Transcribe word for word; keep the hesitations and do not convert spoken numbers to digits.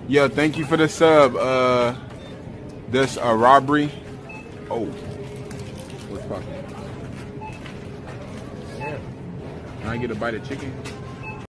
Yo, thank you for the sub. Uh, this a uh, robbery. Oh, what's poppin'? Can I get a bite of chicken?